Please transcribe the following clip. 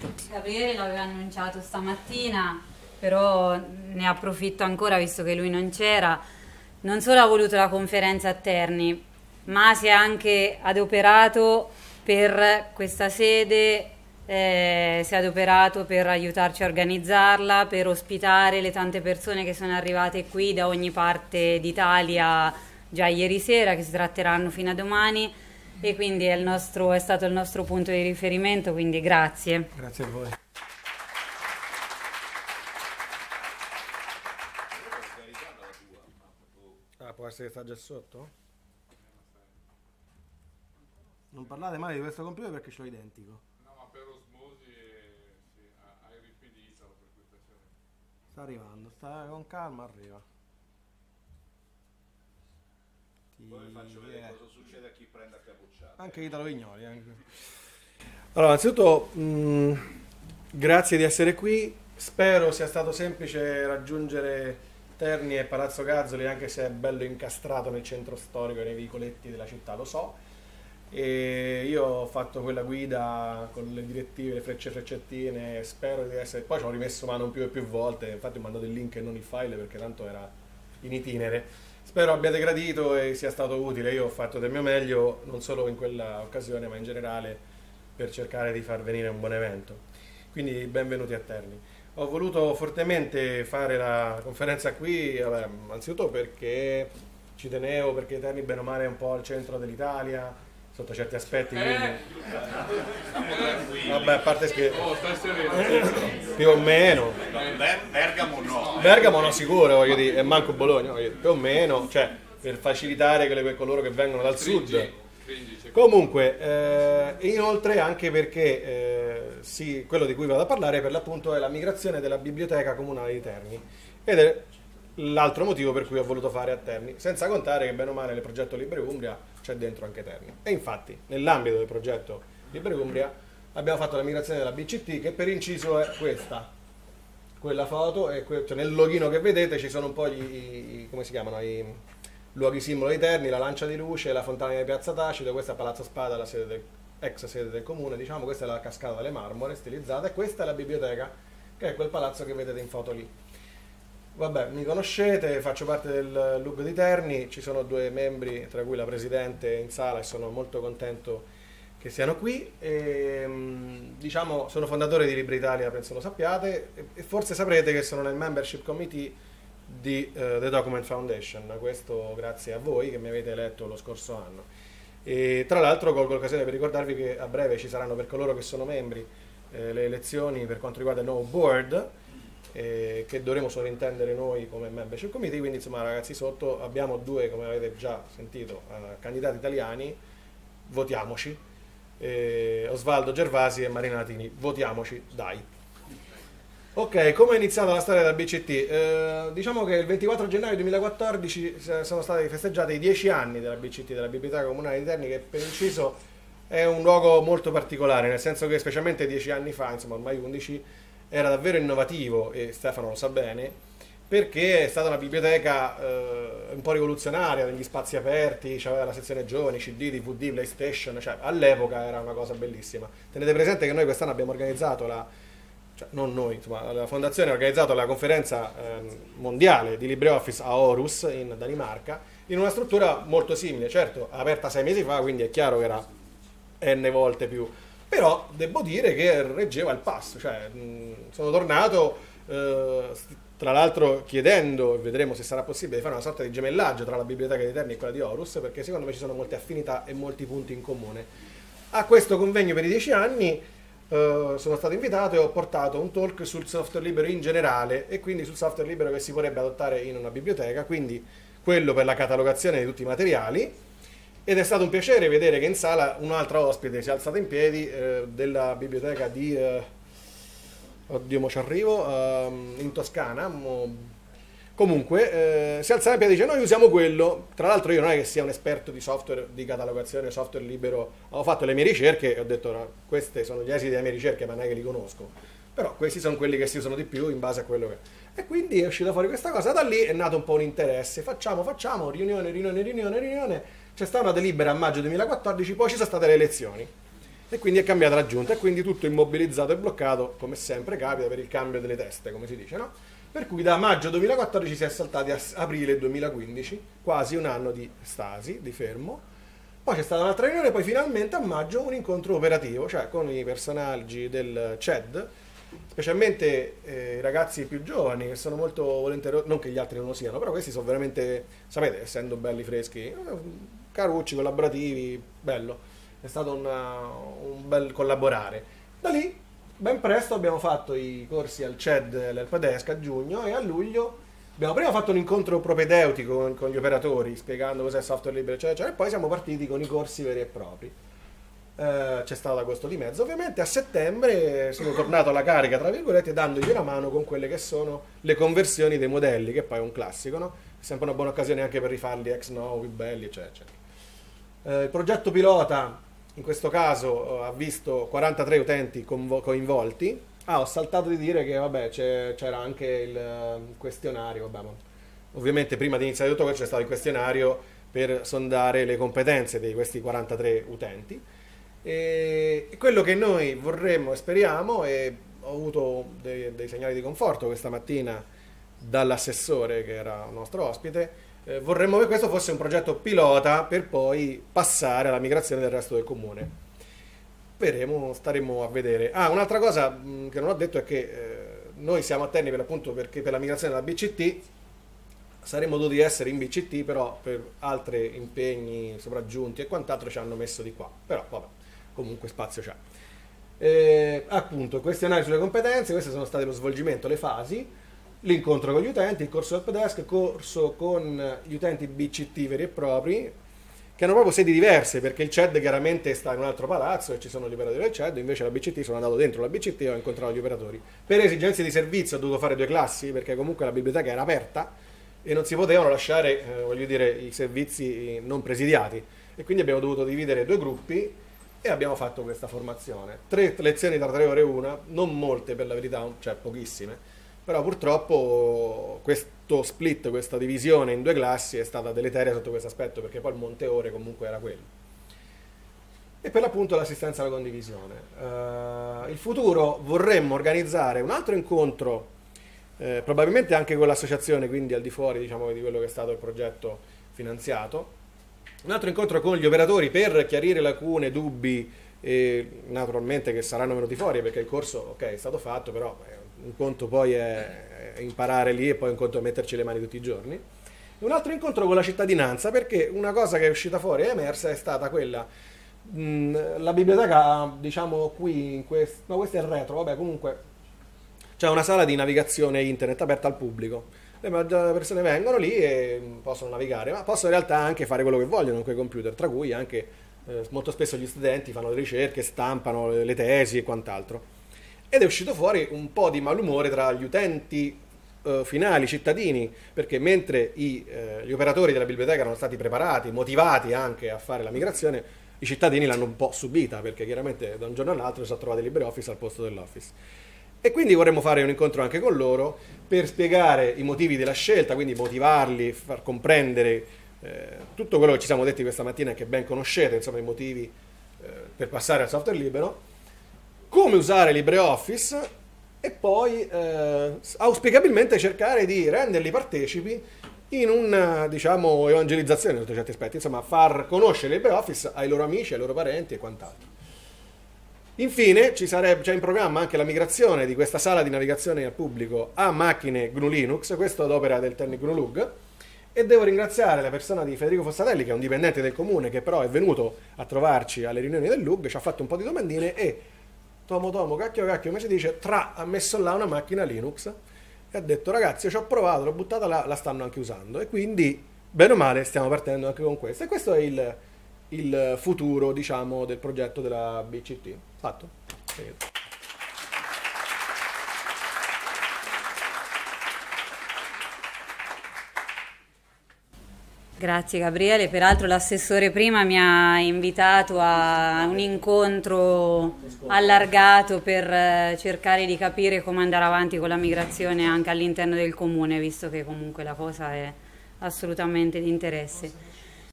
Gabriele l'aveva annunciato stamattina, però ne approfitto ancora visto che lui non c'era. Non solo ha voluto la conferenza a Terni, ma si è anche adoperato per questa sede, si è adoperato per aiutarci a organizzarla, per ospitare le tante persone che sono arrivate qui da ogni parte d'Italia già ieri sera, che si tratteranno fino a domani, e quindi è stato il nostro punto di riferimento, quindi grazie. Grazie a voi. Ah, può essere che sta già sotto? Non parlate male di questo computer perché ce l'ho identico. No, ma per osmosi sì, hai ripedito per questa sera. Sta arrivando, sta con calma, arriva. Poi vi faccio vedere cosa succede a chi prende a capocciate. Anche Italo Vignoli. Allora, innanzitutto grazie di essere qui. Spero sia stato semplice raggiungere Terni e Palazzo Gazzoli, anche se è bello incastrato nel centro storico e nei vicoletti della città, lo so. E io ho fatto quella guida con le direttive, le freccettine, spero di essere... Poi ci ho rimesso mano più e più volte, infatti ho mandato il link e non il file perché tanto era in itinere. Spero abbiate gradito e sia stato utile. Io ho fatto del mio meglio, non solo in quella occasione, ma in generale, per cercare di far venire un buon evento. Quindi benvenuti a Terni. Ho voluto fortemente fare la conferenza qui, anzitutto perché ci tenevo, perché Terni bene o male è un po' al centro dell'Italia, sotto certi aspetti. Quindi... Vabbè, a parte che... Oh, stai sereno. Più o meno. Bergamo no. Bergamo no sicuro, voglio dire, e manco Bologna, voglio dire, più o meno, cioè per facilitare coloro che vengono dal sud. Comunque, inoltre anche perché sì, quello di cui vado a parlare per l'appunto è la migrazione della biblioteca comunale di Terni, ed è l'altro motivo per cui ho voluto fare a Terni, senza contare che bene o male nel progetto Libre Umbria c'è dentro anche Terni. E infatti nell'ambito del progetto Libre Umbria abbiamo fatto la migrazione della BCT, che per inciso è quella foto, e cioè nel loghino che vedete ci sono un po' come si chiamano, i luoghi simbolo di Terni, la lancia di luce, la fontana di Piazza Tacito, questa è Palazzo Spada, la ex sede del comune, diciamo, questa è la cascata delle Marmore stilizzata, e questa è la biblioteca, che è quel palazzo che vedete in foto lì. Vabbè, mi conoscete, faccio parte del LUB di Terni, ci sono 2 membri, tra cui la presidente in sala, e sono molto contento che siano qui. E, diciamo, sono fondatore di Libre Italia, penso lo sappiate, e forse saprete che sono nel membership committee di The Document Foundation, questo grazie a voi che mi avete eletto lo scorso anno. E tra l'altro colgo l'occasione per ricordarvi che a breve ci saranno, per coloro che sono membri, le elezioni per quanto riguarda il nuovo board, che dovremo sovrintendere noi come membership committee. Quindi insomma, ragazzi, sotto abbiamo 2, come avete già sentito, candidati italiani, votiamoci, Osvaldo Gervasi e Marina Latini, votiamoci, dai. Ok, come è iniziata la storia della BCT? Diciamo che il 24 gennaio 2014 sono stati festeggiati i 10 anni della BCT, della Biblioteca Comunale di Terni, che per inciso è un luogo molto particolare, nel senso che specialmente 10 anni fa, insomma ormai 11, era davvero innovativo, e Stefano lo sa bene, perché è stata una biblioteca un po' rivoluzionaria, negli spazi aperti, c'aveva la sezione giovani, CD, DVD, PlayStation, cioè all'epoca era una cosa bellissima. Tenete presente che noi quest'anno abbiamo organizzato non noi, insomma, la fondazione ha organizzato la conferenza mondiale di LibreOffice a Aarhus, in Danimarca, in una struttura molto simile, certo aperta 6 mesi fa, quindi è chiaro che era n volte più, però devo dire che reggeva il passo, cioè sono tornato tra l'altro chiedendo, e vedremo se sarà possibile, di fare una sorta di gemellaggio tra la biblioteca di Terni e quella di Aarhus, perché secondo me ci sono molte affinità e molti punti in comune. A questo convegno per i 10 anni sono stato invitato e ho portato un talk sul software libero in generale, e quindi sul software libero che si potrebbe adottare in una biblioteca, quindi quello per la catalogazione di tutti i materiali. Ed è stato un piacere vedere che in sala un'altra ospite si è alzata in piedi, della biblioteca di oddio, mo ci arrivo, in Toscana. Comunque si alza in piedi e dice: noi usiamo quello. Tra l'altro io non è che sia un esperto di software, di catalogazione, software libero, ho fatto le mie ricerche e ho detto no, questi sono gli esiti delle mie ricerche, ma non è che li conosco, però questi sono quelli che si usano di più in base a quello che... E quindi è uscita fuori questa cosa, da lì è nato un po' un interesse, facciamo, riunione, c'è stata una delibera a maggio 2014, poi ci sono state le elezioni. e quindi è cambiata la giunta e quindi tutto immobilizzato e bloccato, come sempre capita per il cambio delle teste, come si dice, no? Per cui da maggio 2014 si è saltati a aprile 2015, quasi un anno di stasi, di fermo. Poi c'è stata un'altra riunione, poi finalmente a maggio un incontro operativo, cioè con i personaggi del CED, specialmente i ragazzi più giovani che sono molto volentieri, non che gli altri non lo siano, però questi sono veramente, sapete, essendo belli freschi, carucci, collaborativi, bello, è stato un bel collaborare. Da lì ben presto abbiamo fatto i corsi al CED e all'Helpdesk a giugno, e a luglio abbiamo prima fatto un incontro propedeutico con gli operatori spiegando cos'è software libero eccetera, e poi siamo partiti con i corsi veri e propri. C'è stato agosto di mezzo, ovviamente. A settembre sono tornato alla carica tra virgolette, dandogli una mano con quelle che sono le conversioni dei modelli, che poi è un classico, no? È sempre una buona occasione anche per rifarli ex novo, belli eccetera, eccetera. Il progetto pilota in questo caso ha visto 43 utenti coinvolti. Ho saltato di dire che vabbè, c'era anche il questionario, vabbè, ma ovviamente prima di iniziare tutto questo c'è stato il questionario per sondare le competenze di questi 43 utenti. E quello che noi vorremmo e speriamo, e ho avuto dei segnali di conforto questa mattina dall'assessore che era il nostro ospite, vorremmo che questo fosse un progetto pilota per poi passare alla migrazione del resto del comune. Vedremo, staremo a vedere. Un'altra cosa che non ho detto è che noi siamo attendi per l'appunto perché per la migrazione della BCT saremmo dovuti essere in BCT, però per altri impegni sopraggiunti e quant'altro ci hanno messo di qua, però vabbè, comunque spazio c'è. Appunto, questionari sulle competenze, queste sono state lo svolgimento, le fasi, l'incontro con gli utenti, il corso Helpdesk, il corso con gli utenti BCT veri e propri, che hanno proprio sedi diverse, perché il CED chiaramente sta in un altro palazzo e ci sono gli operatori del CED, invece la BCT sono andato dentro la BCT e ho incontrato gli operatori. Per esigenze di servizio ho dovuto fare 2 classi, perché comunque la biblioteca era aperta e non si potevano lasciare, voglio dire, i servizi non presidiati, e quindi abbiamo dovuto dividere 2 gruppi e abbiamo fatto questa formazione. 3 lezioni da 3 ore una, non molte per la verità, cioè pochissime, però purtroppo questo split, questa divisione in 2 classi è stata deleteria sotto questo aspetto, perché poi il monte ore comunque era quello. E per l'appunto l'assistenza alla condivisione. Il futuro vorremmo organizzare un altro incontro, probabilmente anche con l'associazione, quindi al di fuori, diciamo, di quello che è stato il progetto finanziato, un altro incontro con gli operatori per chiarire lacune, dubbi, e naturalmente che saranno venuti fuori, perché il corso ok è stato fatto, però un conto poi è imparare lì e poi un conto è metterci le mani tutti i giorni. Un altro incontro con la cittadinanza, perché una cosa che è uscita fuori e è emersa è stata quella, la biblioteca, diciamo qui, no, questo è il retro, vabbè, comunque c'è una sala di navigazione internet aperta al pubblico. Le persone vengono lì e possono navigare, ma possono in realtà anche fare quello che vogliono con quei computer, tra cui anche molto spesso gli studenti fanno le ricerche, stampano le tesi e quant'altro. Ed è uscito fuori un po' di malumore tra gli utenti finali, cittadini, perché mentre gli operatori della biblioteca erano stati preparati, motivati anche a fare la migrazione, i cittadini l'hanno un po' subita, perché chiaramente da un giorno all'altro si sono trovati LibreOffice al posto dell'Office. E quindi vorremmo fare un incontro anche con loro per spiegare i motivi della scelta, quindi motivarli, far comprendere tutto quello che ci siamo detti questa mattina e che ben conoscete, insomma i motivi per passare al software libero, come usare LibreOffice e poi auspicabilmente cercare di renderli partecipi in una, diciamo, evangelizzazione sotto certi aspetti, insomma far conoscere LibreOffice ai loro amici, ai loro parenti e quant'altro. Infine c'è in programma anche la migrazione di questa sala di navigazione al pubblico a macchine GNU Linux, questo ad opera del tecnico GNU Lug, e devo ringraziare la persona di Federico Fossatelli, che è un dipendente del comune, che però è venuto a trovarci alle riunioni del Lug, ci ha fatto un po' di domandine e tomo, cacchio, come si dice, ha messo là una macchina Linux e ha detto: ragazzi, ci ho provato, l'ho buttata là, la stanno anche usando, e quindi bene o male stiamo partendo anche con questo, e questo è il futuro, diciamo, del progetto della BCT. Fatto? Grazie Gabriele, peraltro l'assessore prima mi ha invitato a un incontro allargato per cercare di capire come andare avanti con la migrazione anche all'interno del comune, visto che comunque la cosa è assolutamente di interesse.